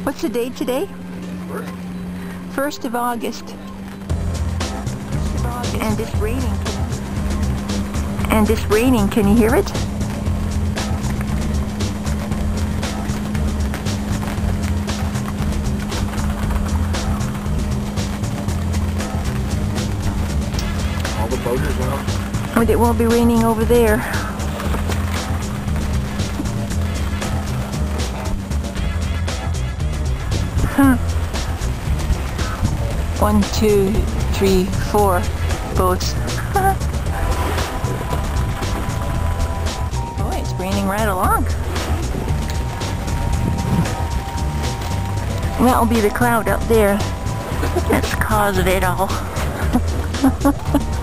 What's the date today? 1st of August. And it's raining. And it's raining. Can you hear it? All the boaters out. But it won't be raining over there. Huh. 1, 2, 3, 4 boats. Boy, it's raining right along. That'll be the cloud up there. That's the cause of it all.